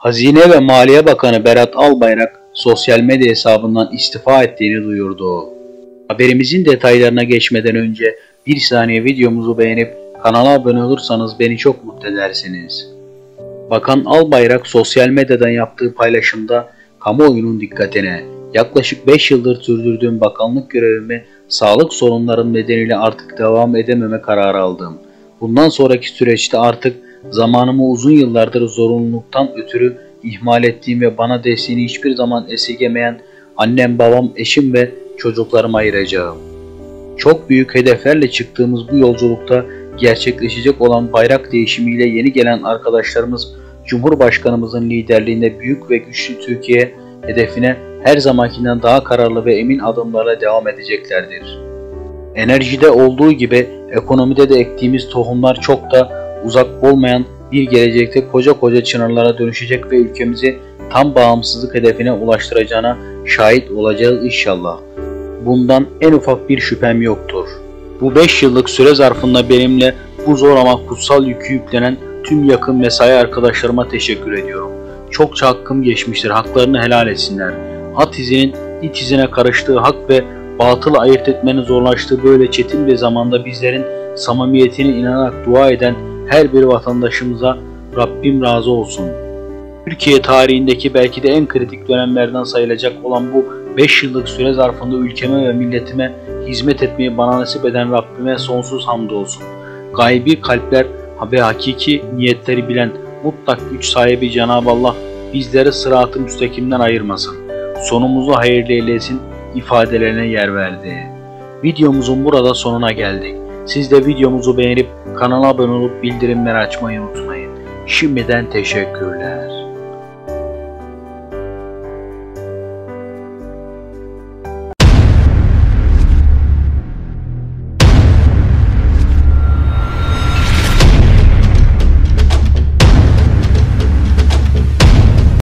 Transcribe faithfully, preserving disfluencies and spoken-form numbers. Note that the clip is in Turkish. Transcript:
Hazine ve Maliye Bakanı Berat Albayrak sosyal medya hesabından istifa ettiğini duyurdu. Haberimizin detaylarına geçmeden önce bir saniye videomuzu beğenip kanala abone olursanız beni çok mutlu edersiniz. Bakan Albayrak sosyal medyadan yaptığı paylaşımda kamuoyunun dikkatine yaklaşık beş yıldır sürdürdüğüm bakanlık görevimi sağlık sorunlarım nedeniyle artık devam edememe kararı aldım. Bundan sonraki süreçte artık zamanımı uzun yıllardır zorunluluktan ötürü ihmal ettiğim ve bana desteğini hiçbir zaman esirgemeyen annem, babam, eşim ve çocuklarıma ayıracağım. Çok büyük hedeflerle çıktığımız bu yolculukta gerçekleşecek olan bayrak değişimiyle yeni gelen arkadaşlarımız Cumhurbaşkanımızın liderliğinde büyük ve güçlü Türkiye hedefine her zamankinden daha kararlı ve emin adımlarla devam edeceklerdir. Enerjide olduğu gibi ekonomide de ektiğimiz tohumlar çok da uzak olmayan bir gelecekte koca koca çınarlara dönüşecek ve ülkemizi tam bağımsızlık hedefine ulaştıracağına şahit olacağız inşallah. Bundan en ufak bir şüphem yoktur. Bu beş yıllık süre zarfında benimle bu zor ama kutsal yükü yüklenen tüm yakın mesai arkadaşlarıma teşekkür ediyorum. Çokça hakkım geçmiştir, haklarını helal etsinler. At izinin it izine karıştığı, hak ve batılı ayırt etmenin zorlaştığı böyle çetin bir zamanda bizlerin samimiyetine inanarak dua eden her bir vatandaşımıza Rabbim razı olsun. Türkiye tarihindeki belki de en kritik dönemlerden sayılacak olan bu beş yıllık süre zarfında ülkeme ve milletime hizmet etmeyi bana nasip eden Rabbime sonsuz hamdolsun. Gaybi kalpler ve hakiki niyetleri bilen mutlak güç sahibi Cenab-ı Allah bizleri sırat-ı müstakimden ayırmasın. Sonumuzu hayırlı eylesin ifadelerine yer verdi. Videomuzun burada sonuna geldik. Siz de videomuzu beğenip kanala abone olup bildirimleri açmayı unutmayın. Şimdiden teşekkürler.